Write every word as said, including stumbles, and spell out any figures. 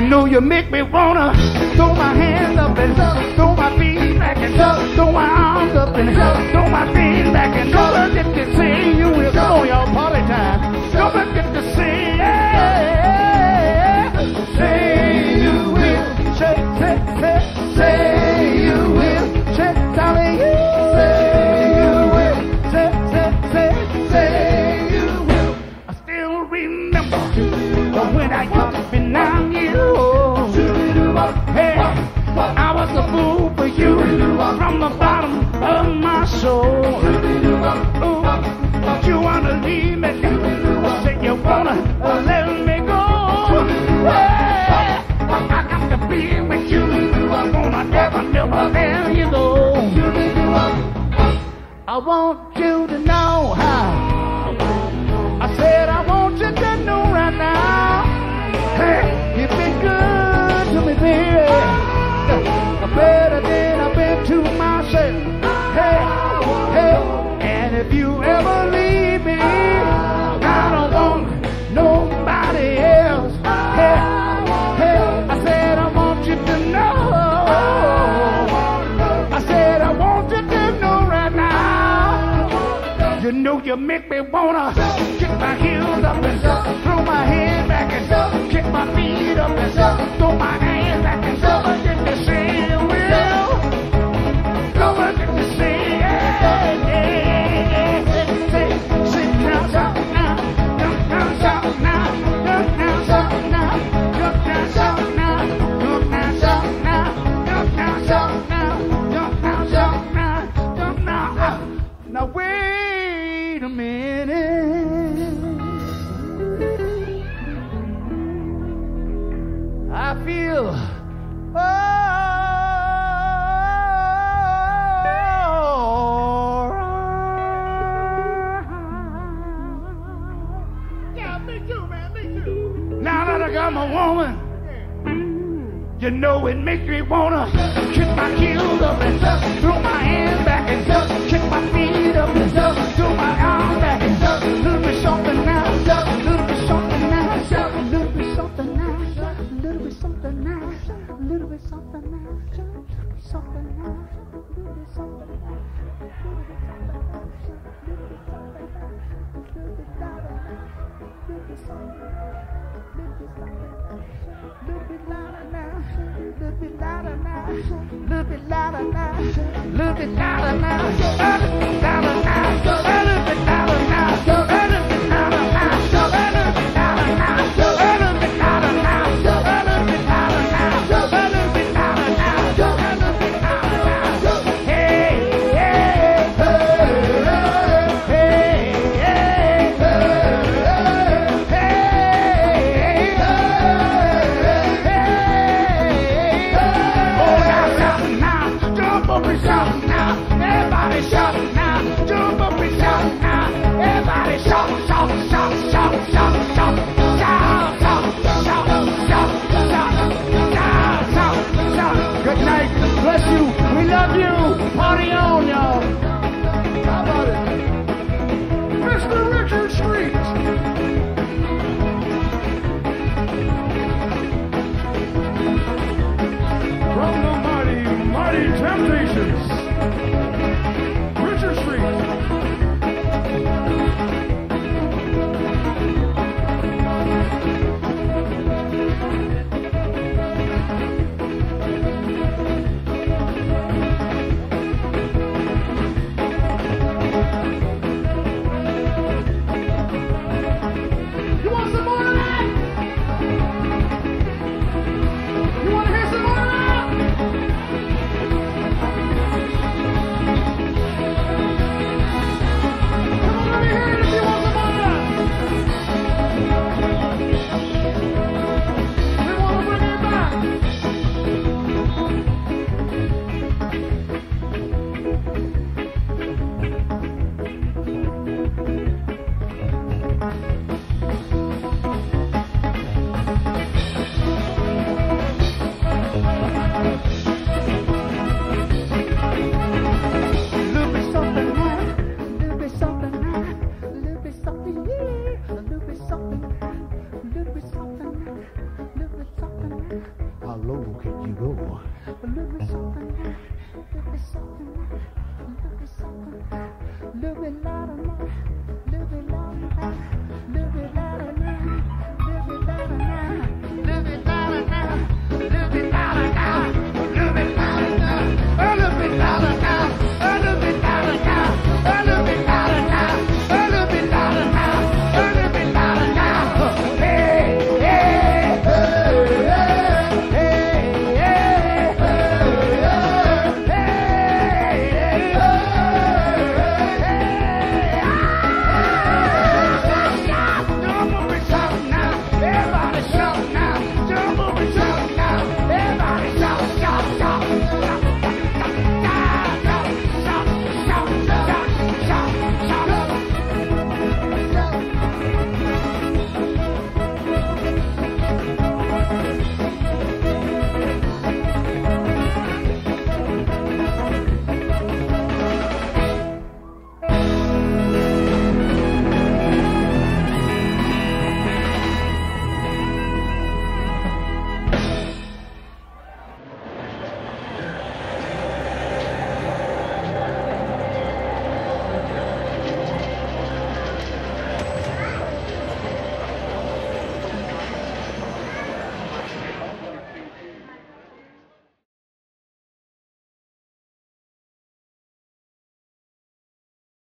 know you make me wanna throw my hands up and throw my feet back and throw my arms up and throw my feet back and don't get to say you will. Come on, y'all, party time. Don't get to say, yeah, say you will. Say, say, say, say you will. Say, darling, you. Say you will. Say, say, say, say you will. I still remember when I used to be nine years old. Hey, I was a fool for you from the bottom of my soul. Ooh, but you wanna leave me? Say you wanna let me go? Hey, I got to be with you. I'm gonna never, never let you go. I want you to know how. I said I want you to know right now. Hey, you've been good to me, baby. Better than I've been to myself. Hey, hey, and if you ever leave me, I don't want nobody else. Hey, hey, I said I want you to know. I said I want you to know right now. You know you make me wanna kick my heels up and throw my head back and kick my feet up and throw my hands back and get to say you will. Come on, get to say yeah, yeah, say, say, say now, shout now, jump now, shout now, jump now, shout now, jump now, shout now, jump now, shout now, jump now, shout now, jump now, shout now, jump now. Now wait a minute. I feel oh, yeah, me too, man, me too. Now that I got my woman, you know it makes me wanna kick my heels up and throw my hands back and kick my feet up and throw my arms back and a little bit something now, a little bit something now, a little bit something now, a little bit something now, a little bit something now, something now, a little bit something now, a little bit louder now, little bit louder now, little bit louder now, little bit louder now, a little bit louder now, a little bit louder now, a little bit louder now, a little bit louder now, a little bit louder now, a little bit louder now, a little bit louder now, a little bit louder now. Hey, hey, hey, hey, hey, hey, hey, hey. Shout now, let you go. A little bit something, little bit something, little bit something, little bit louder now, little bit louder now, little bit louder now, little bit louder now.